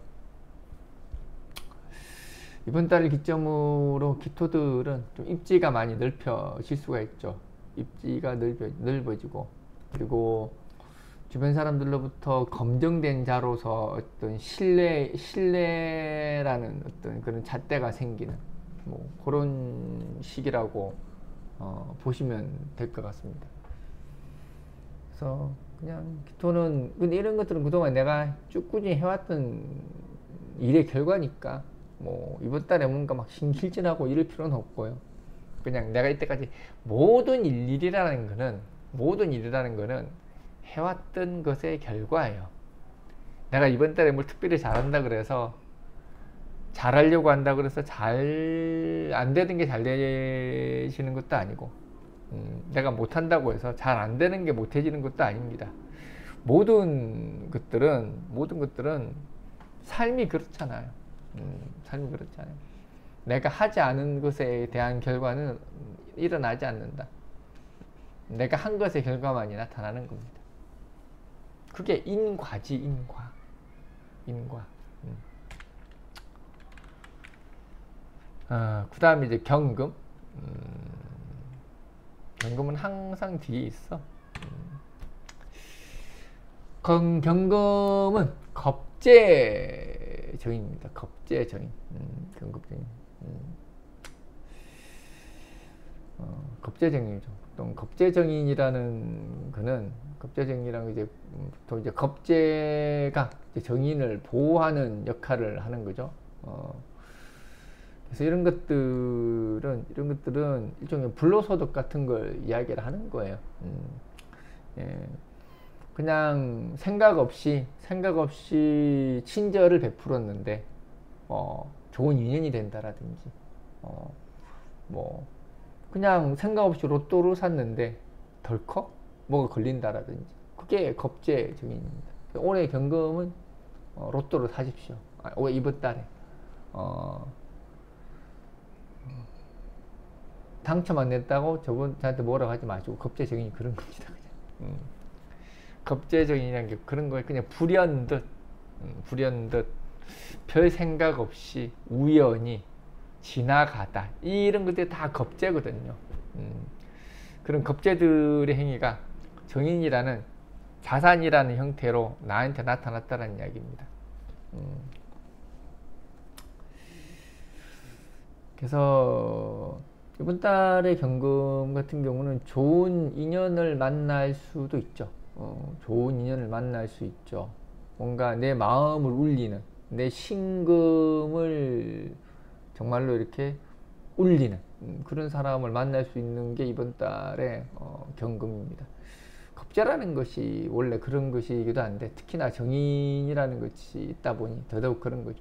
이번 달을 기점으로 기토들은 좀 입지가 많이 넓혀질 수가 있죠. 입지가 넓어, 넓어지고 그리고 주변 사람들로부터 검증된 자로서 어떤 신뢰, 신뢰라는 어떤 그런 잣대가 생기는 뭐 그런 시기라고 어, 보시면 될 것 같습니다. 그래서 그냥 기토는, 근데 이런 것들은 그동안 내가 쭉 꾸준히 해왔던 일의 결과니까 뭐 이번 달에 뭔가 막 신실진하고 이럴 필요는 없고요. 그냥 내가 이때까지 모든 일이라는 거는 모든 일이라는 거는 해왔던 것의 결과예요. 내가 이번 달에 뭘 특별히 잘한다 그래서 잘하려고 한다 그래서 잘 안 되는 게 잘 되시는 것도 아니고, 음, 내가 못한다고 해서 잘 안 되는 게 못해지는 것도 아닙니다. 모든 것들은 모든 것들은 삶이 그렇잖아요. 음, 삶이 그렇잖아요. 내가 하지 않은 것에 대한 결과는 일어나지 않는다. 내가 한 것의 결과만이 나타나는 겁니다. 그게 인과지, 인과. 인과. 음. 어, 그 다음에 이제 경금. 음, 경금은 항상 뒤에 있어. 음. 경, 경금은 겁재정인입니다. 겁재정인. 음, 경금정인. 음. 어, 겁재정인이죠. 보통 겁재정인이라는 거는, 겁재정인이라는 이제 보통 이제 겁재가 이제 정인을 보호하는 역할을 하는 거죠. 어, 그래서 이런 것들은 이런 것들은 일종의 불로소득 같은 걸 이야기를 하는 거예요. 음, 예. 그냥 생각 없이 생각 없이 친절을 베풀었는데 어, 좋은 인연이 된다라든지, 어, 뭐 그냥 생각 없이 로또를 샀는데 덜컥 뭐가 걸린다라든지, 그게 겁재 증인입니다. 올해 경금은 어, 로또를 사십시오. 아, 올해 이번 달에 어, 당첨 안 됐다고 저분 저한테 뭐라고 하지 마시고, 겁재 증인이 그런 겁니다. 그냥. 음. 겁재 증인이라는 게 그런 거예요. 그냥 불현듯 음, 불현듯 별 생각 없이 우연히 지나가다, 이런 것들이 다 겁재거든요. 음, 그런 겁재들의 행위가 정인이라는 자산이라는 형태로 나한테 나타났다는 이야기입니다. 음, 그래서 이번 달의 경금 같은 경우는 좋은 인연을 만날 수도 있죠. 어, 좋은 인연을 만날 수 있죠. 뭔가 내 마음을 울리는, 내 신금을 정말로 이렇게 울리는 음, 그런 사람을 만날 수 있는 게 이번 달의 어, 경금입니다. 겁재라는 것이 원래 그런 것이기도 한데, 특히나 정인이라는 것이 있다 보니 더더욱 그런 거죠.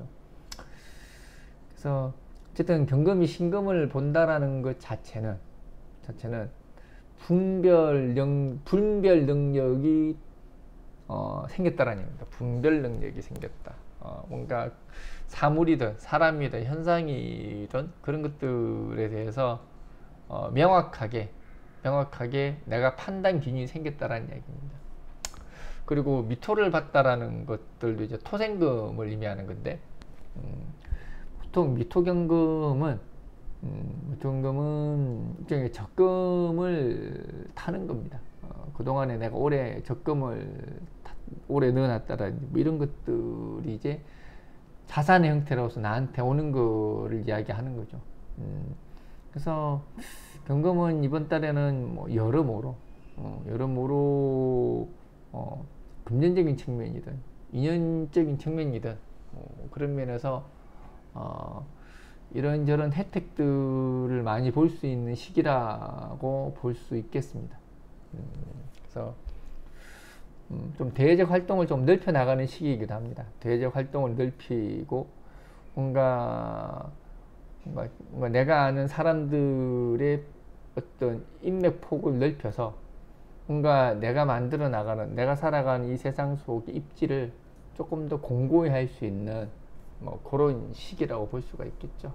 그래서 어쨌든 경금이 신금을 본다라는 것 자체는 자체는 분별 능 분별 능력이 어, 생겼다라는 얘기입니다. 분별 능력이 생겼다. 어, 뭔가 사물이든 사람이든 현상이든 그런 것들에 대해서 어, 명확하게 명확하게 내가 판단 기준이 생겼다라는 얘기입니다. 그리고 미토를 봤다라는 것들도 이제 토생금을 의미하는 건데, 음, 보통 미토경금은 음, 미토경금은 일종의 적금을 타는 겁니다. 어, 그동안에 내가 오래 적금을 타, 오래 넣어놨다라든지 뭐 이런 것들이 이제 자산의 형태로서 나한테 오는 거를 이야기하는 거죠. 음, 그래서 경금은 이번 달에는 뭐 여러모로 어, 여러모로 어, 금전적인 측면이든 인연적인 측면이든 어, 그런 면에서 어, 이런저런 혜택들을 많이 볼 수 있는 시기라고 볼 수 있겠습니다. 음, 그래서 음, 좀 대외적 활동을 좀 넓혀 나가는 시기이기도 합니다. 대외적 활동을 넓히고 뭔가, 뭔가, 뭔가 내가 아는 사람들의 어떤 인맥 폭을 넓혀서 뭔가 내가 만들어 나가는, 내가 살아가는 이 세상 속의 입지를 조금 더 공고히 할 수 있는 뭐 그런 시기라고 볼 수가 있겠죠.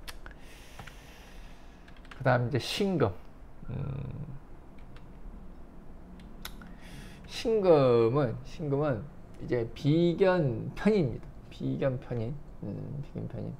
그 다음 이제 신금. 음, 신금은 신금은 이제 비견편입니다. 비견편인. 음, 비견편인.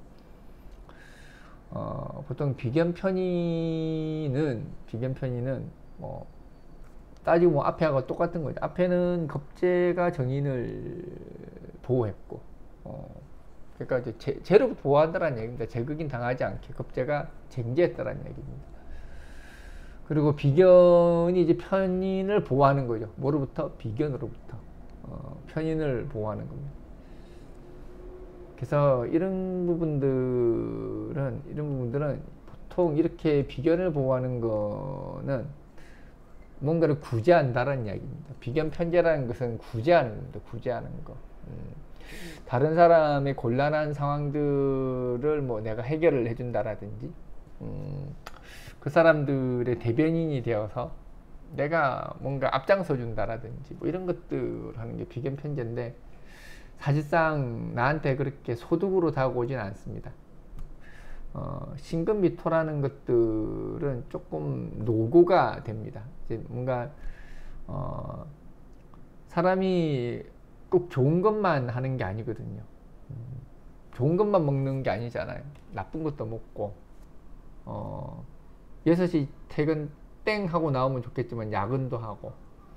어, 보통 비견편인은 비견편인은 뭐 따지고 뭐 앞에 하고 똑같은 거죠. 앞에는 겁재가 정인을 보호했고, 어, 그러니까 이제 제, 재로부터 보호한다는 얘기입니다. 제극인 당하지 않게 겁재가 쟁제했다는 얘기입니다. 그리고 비견이 이제 편인을 보호하는 거죠. 뭐로부터? 비견으로부터. 어, 편인을 보호하는 겁니다. 그래서 이런 부분들은 이런 부분들은 보통 이렇게 비견을 보호하는 거는 뭔가를 구제한다는 이야기입니다. 비견 편제라는 것은 구제하는 겁니다. 구제하는 거. 음. 다른 사람의 곤란한 상황들을 뭐 내가 해결을 해준다라든지, 음. 그 사람들의 대변인이 되어서 내가 뭔가 앞장서 준다라든지 뭐 이런 것들 하는 게 비견 편제인데, 사실상 나한테 그렇게 소득으로 다가오진 않습니다. 어, 신금미토라는 것들은 조금 노고가 됩니다. 이제 뭔가 어, 사람이 꼭 좋은 것만 하는 게 아니거든요. 음, 좋은 것만 먹는 게 아니잖아요. 나쁜 것도 먹고, 어, 여섯 시 퇴근 땡 하고 나오면 좋겠지만 야근도 하고,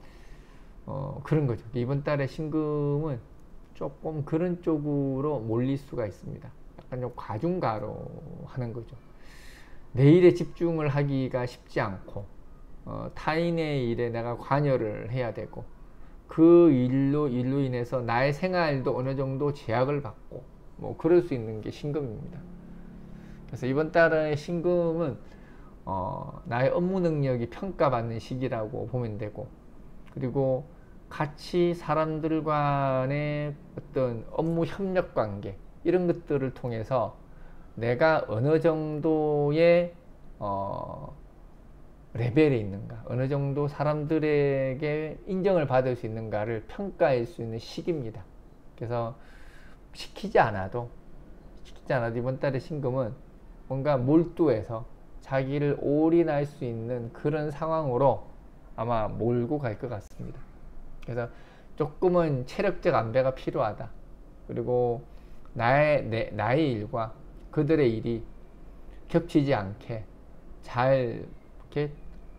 어, 그런 거죠. 이번 달에 신금은 조금 그런 쪽으로 몰릴 수가 있습니다. 약간 좀 과중가로 하는 거죠. 내 일에 집중을 하기가 쉽지 않고, 어, 타인의 일에 내가 관여를 해야 되고, 그 일로 일로 인해서 나의 생활도 어느 정도 제약을 받고, 뭐 그럴 수 있는 게 신금입니다. 그래서 이번 달의 신금은 어, 나의 업무 능력이 평가받는 시기라고 보면 되고, 그리고 같이 사람들 간의 어떤 업무 협력 관계 이런 것들을 통해서 내가 어느 정도의 어, 레벨에 있는가, 어느 정도 사람들에게 인정을 받을 수 있는가를 평가할 수 있는 시기입니다. 그래서 시키지 않아도 시키지 않아도 이번 달의 신금은 뭔가 몰두해서 자기를 올인할 수 있는 그런 상황으로 아마 몰고 갈 것 같습니다. 그래서 조금은 체력적 안배가 필요하다. 그리고 나의, 내, 나의 일과 그들의 일이 겹치지 않게 잘 이렇게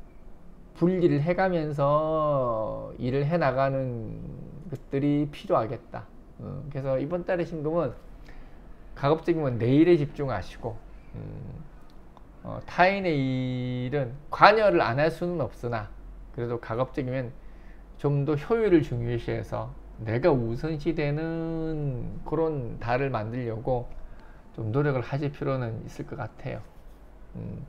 분리를 해가면서 일을 해나가는 것들이 필요하겠다. 음, 그래서 이번 달의 신금은 가급적이면 내 일에 집중하시고, 음, 어, 타인의 일은 관여를 안 할 수는 없으나 그래도 가급적이면 좀 더 효율을 중요시해서 내가 우선시 되는 그런 달을 만들려고 좀 노력을 하실 필요는 있을 것 같아요. 음,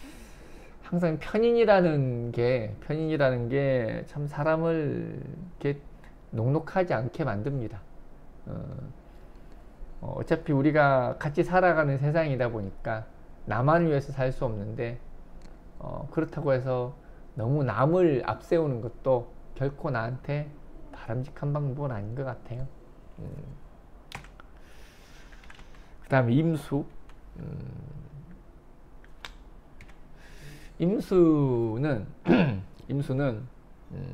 항상 편인이라는 게 편인이라는 게 참 사람을 이렇게 녹록하지 않게 만듭니다. 어, 어, 어차피 우리가 같이 살아가는 세상이다 보니까 나만을 위해서 살 수 없는데, 어, 그렇다고 해서 너무 남을 앞세우는 것도 결코 나한테 바람직한 방법은 아닌 것 같아요. 음. 그 다음에 임수. 음. 임수는 임수는 음.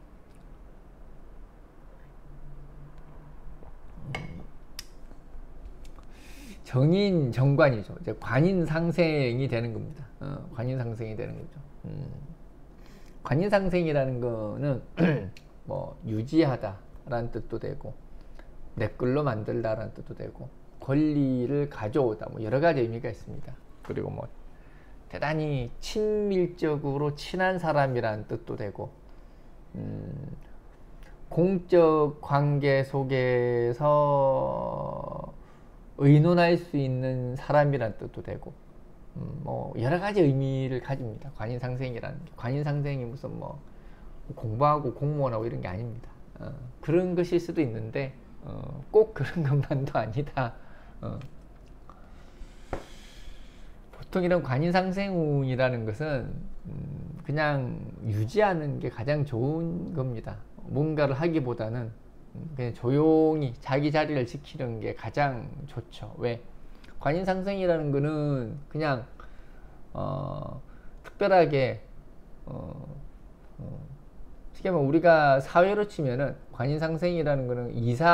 정인 정관이죠. 이제 관인 상생이 되는 겁니다. 어, 관인 상생이 되는 거죠. 음. 관인 상생이라는 거는 뭐 유지하다라는 뜻도 되고, 내 걸로 만들다라는 뜻도 되고, 권리를 가져오다, 뭐 여러 가지 의미가 있습니다. 그리고 뭐 대단히 친밀적으로 친한 사람이라는 뜻도 되고, 음, 공적 관계 속에서 의논할 수 있는 사람이라는 뜻도 되고, 음, 뭐 여러 가지 의미를 가집니다. 관인상생이라는 게. 관인상생이 무슨 뭐 공부하고 공무원하고 이런 게 아닙니다. 어, 그런 것일 수도 있는데 어, 꼭 그런 것만도 아니다. 어. 보통 이런 관인상생운이라는 것은 음, 그냥 유지하는 게 가장 좋은 겁니다. 뭔가를 하기보다는 그냥 조용히 자기 자리를 지키는 게 가장 좋죠. 왜? 관인상생이라는 거는 그냥 어, 특별하게 어, 어, 쉽게 말하면 우리가 사회로 치면은 관인상생이라는 거는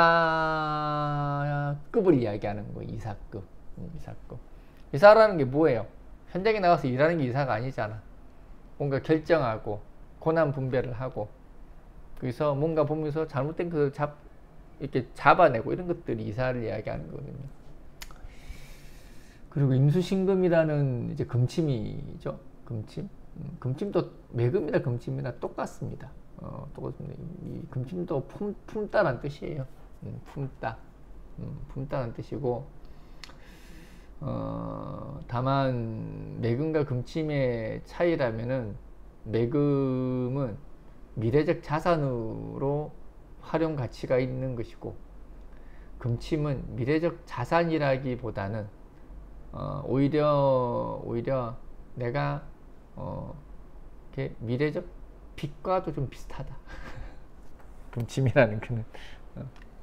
이사급을 이야기하는 거예요. 이사급. 음, 이사급. 이사라는 게 뭐예요? 현장에 나가서 일하는 게 이사가 아니잖아. 뭔가 결정하고 고난 분배를 하고, 그래서 뭔가 보면서 잘못된 것을 잡, 이렇게 잡아내고 이런 것들이 이사를 이야기하는 거거든요. 그리고 임수신금이라는 이제 금침이죠. 금침. 음, 금침도 매금이나 금침이나 똑같습니다. 어, 똑같습니다. 이 금침도 품, 품다란 뜻이에요. 음, 품다. 음, 품다란 뜻이고, 어, 다만 매금과 금침의 차이라면은, 매금은 미래적 자산으로 활용 가치가 있는 것이고, 금침은 미래적 자산이라기보다는 어, 오히려 오히려 내가 어, 이렇게 미래적 빚과도 좀 비슷하다. 금침이라는 거는 어.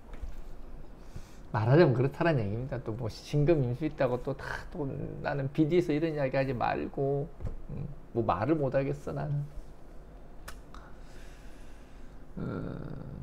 말하자면 그렇다는 얘기입니다. 또 뭐 신금 임수 있다고 또 다 또 나는 빚이 있어 이런 이야기 하지 말고, 음, 뭐 말을 못 하겠어 나는. 어,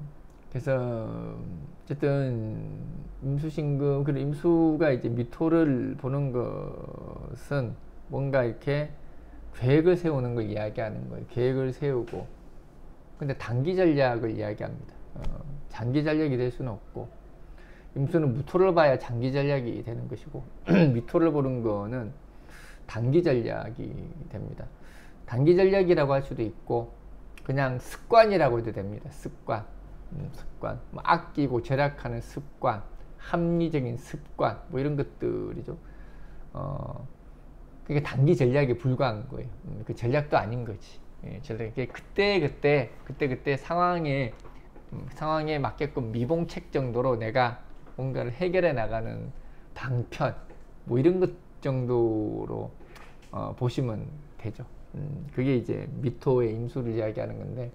그래서 어쨌든 임수신금, 그리고 임수가 이제 미토를 보는 것은 뭔가 이렇게 계획을 세우는 걸 이야기하는 거예요. 계획을 세우고. 근데 단기 전략을 이야기합니다. 어, 장기 전략이 될 수는 없고, 임수는 무토를 봐야 장기 전략이 되는 것이고, 미토를 보는 거는 단기 전략이 됩니다. 단기 전략이라고 할 수도 있고, 그냥 습관이라고 해도 됩니다. 습관. 음, 습관. 뭐 아끼고 절약하는 습관, 합리적인 습관, 뭐 이런 것들이죠. 어, 그게 단기 전략에 불과한 거예요. 음, 그 전략도 아닌 거지. 예, 전략. 그때 그때 그때 그때 상황에 음, 상황에 맞게끔 미봉책 정도로 내가 뭔가를 해결해 나가는 방편, 뭐 이런 것 정도로 어, 보시면 되죠. 음, 그게 이제 미토의 임수를 이야기하는 건데,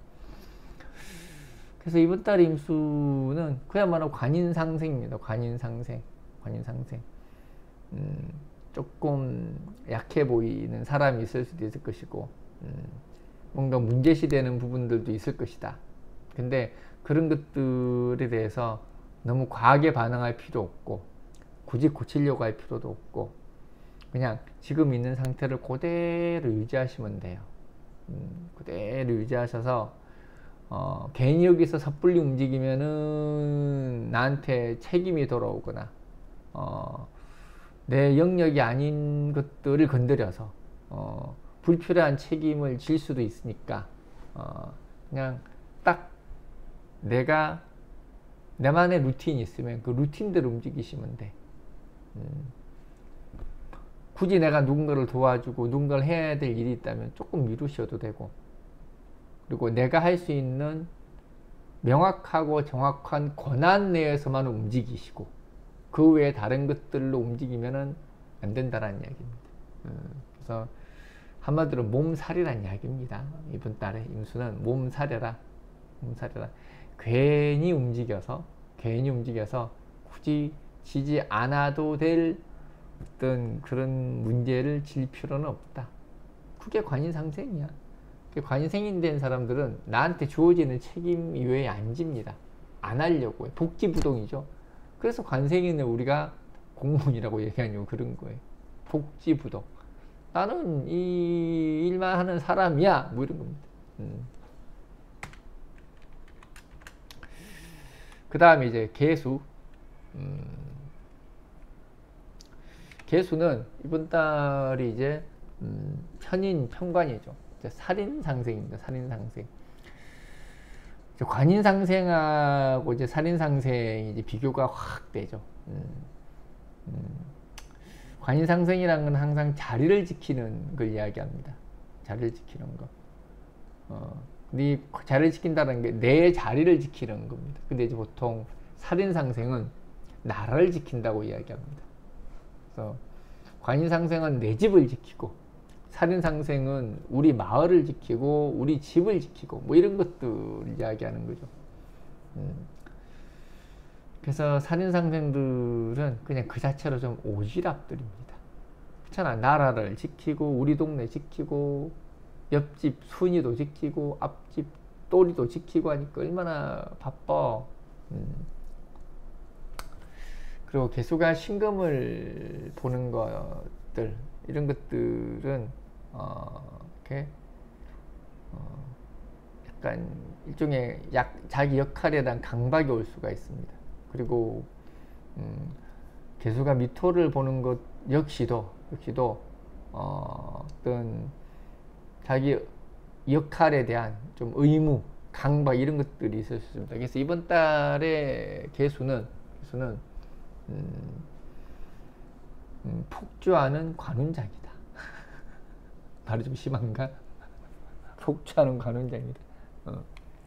그래서 이번 달 임수는 그야말로 관인상생입니다. 관인상생, 관인상생. 음, 조금 약해 보이는 사람이 있을 수도 있을 것이고, 음, 뭔가 문제시되는 부분들도 있을 것이다. 근데 그런 것들에 대해서 너무 과하게 반응할 필요 없고, 굳이 고치려고 할 필요도 없고, 그냥 지금 있는 상태를 그대로 유지하시면 돼요. 음, 그대로 유지하셔서 어, 괜히 여기서 섣불리 움직이면은 나한테 책임이 돌아오거나 어, 내 영역이 아닌 것들을 건드려서 어, 불필요한 책임을 질 수도 있으니까 어, 그냥 딱 내가 내만의 루틴이 있으면 그 루틴대로 움직이시면 돼. 음, 굳이 내가 누군가를 도와주고 누군가를 해야 될 일이 있다면 조금 미루셔도 되고, 그리고 내가 할 수 있는 명확하고 정확한 권한 내에서만 움직이시고 그 외에 다른 것들로 움직이면 안 된다는 이야기입니다. 그래서 한마디로 몸살이란 이야기입니다. 이번 달에 임수는 몸살이라, 몸살이라. 괜히 움직여서 괜히 움직여서 굳이 지지 않아도 될 어떤 그런 문제를 질 필요는 없다. 그게 관인상생이야. 관인생인 된 사람들은 나한테 주어지는 책임 이외에 안 집니다. 안 하려고 해. 복지부동이죠. 그래서 관생인을 우리가 공무원이라고 얘기하냐고 그런 거예요. 복지부동. 나는 이 일만 하는 사람이야. 뭐 이런 겁니다. 음. 그 다음에 이제 개수. 음. 개수는 이번 달이 이제 음, 편인, 편관이죠. 살인상생입니다. 살인상생. 관인상생하고 이제 살인상생이 이제 비교가 확 되죠. 음, 음. 관인상생이라는 건 항상 자리를 지키는 걸 이야기합니다. 자리를 지키는 거. 어, 근데 이 자리를 지킨다는 게 내 자리를 지키는 겁니다. 근데 이제 보통 살인상생은 나라를 지킨다고 이야기합니다. 그래서 관인상생은 내 집을 지키고, 살인상생은 우리 마을을 지키고 우리 집을 지키고 뭐 이런 것들을 이야기하는 거죠. 음. 그래서 살인상생들은 그냥 그 자체로 좀 오지랖들입니다. 그렇잖아. 나라를 지키고 우리 동네 지키고 옆집 순이도 지키고 앞집 또리도 지키고 하니까 얼마나 바빠. 음. 그리고 개수가 신금을 보는 것들, 이런 것들은 어, 이렇게 어, 약간 일종의 약, 자기 역할에 대한 강박이 올 수가 있습니다. 그리고 음, 개수가 미토를 보는 것 역시도 역시도 어, 어떤 자기 역할에 대한 좀 의무, 강박 이런 것들이 있을 수 있습니다. 그래서 이번 달의 개수는 개수는 음, 음, 폭주하는 관운장이다. 말이 좀 심한가? 폭주하는 관운장이다. 어.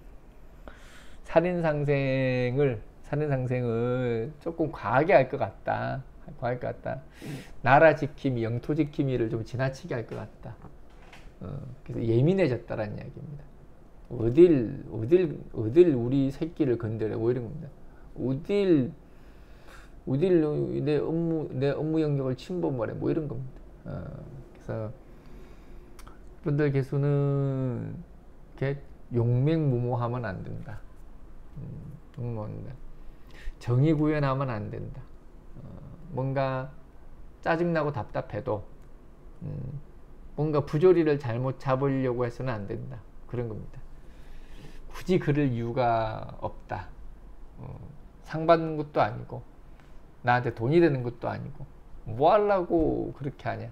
살인상생을 살인상생을 조금 과하게 할 것 같다. 과할 것 같다. 나라 지킴이, 영토 지킴이를 좀 지나치게 할 것 같다. 어, 그래서 예민해졌다라는 이야기입니다. 어딜, 어딜, 어딜 우리 새끼를 건드려, 뭐 이런 겁니다. 어딜, 어딜 내 업무, 내 업무 영역을 침범을 해, 뭐 이런 겁니다. 어, 그래서, 분들 개수는, 이렇게 용맹무모하면 안 된다. 음, 뭐, 정의 구현하면 안 된다. 어, 뭔가 짜증나고 답답해도, 음, 뭔가 부조리를 잘못 잡으려고 해서는 안 된다. 그런 겁니다. 굳이 그럴 이유가 없다. 어, 상 받는 것도 아니고 나한테 돈이 되는 것도 아니고 뭐 하려고 그렇게 하냐.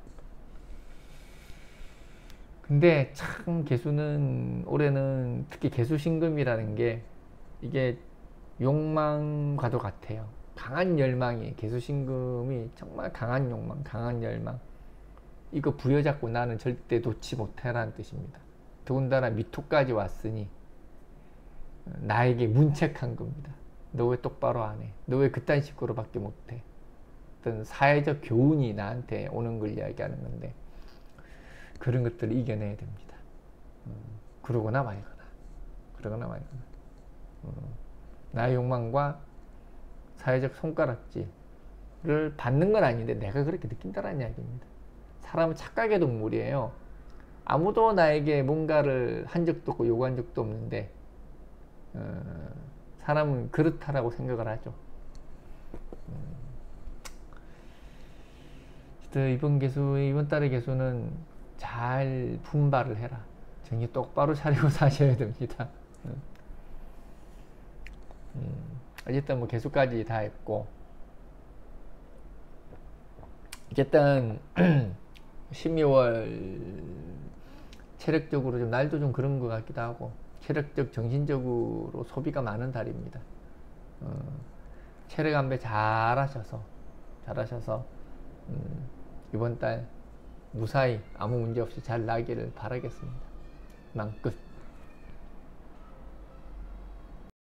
근데 참 개수는 올해는 특히 개수신금이라는 게 이게 욕망과도 같아요. 강한 열망이, 개수신금이 정말 강한 욕망, 강한 열망. 이거 부여잡고 나는 절대 놓지 못해라는 뜻입니다. 더군다나 미토까지 왔으니 나에게 문책한 겁니다. 너 왜 똑바로 안 해? 너 왜 그딴 식으로밖에 못해? 어떤 사회적 교훈이 나한테 오는 걸 이야기하는 건데 그런 것들을 이겨내야 됩니다. 음, 그러거나 말거나 그러거나 말거나 음, 나의 욕망과 사회적 손가락질을 받는 건 아닌데 내가 그렇게 느낀다는 이야기입니다. 사람은 착각의 동물이에요. 아무도 나에게 뭔가를 한 적도 없고 요구한 적도 없는데 어, 사람은 그렇다라고 생각을 하죠. 음, 이번 개수, 이번 달의 개수는 잘 분발을 해라. 정신 똑바로 차리고 사셔야 됩니다. 음, 어쨌든 뭐 개수까지 다 했고, 어쨌든 십이월 체력적으로 좀 날도 좀 그런 것 같기도 하고 체력적 정신적으로 소비가 많은 달입니다. 어, 체력 안배 잘 하셔서 잘 하셔서 음, 이번 달 무사히 아무 문제 없이 잘 나기를 바라겠습니다. 난 끝.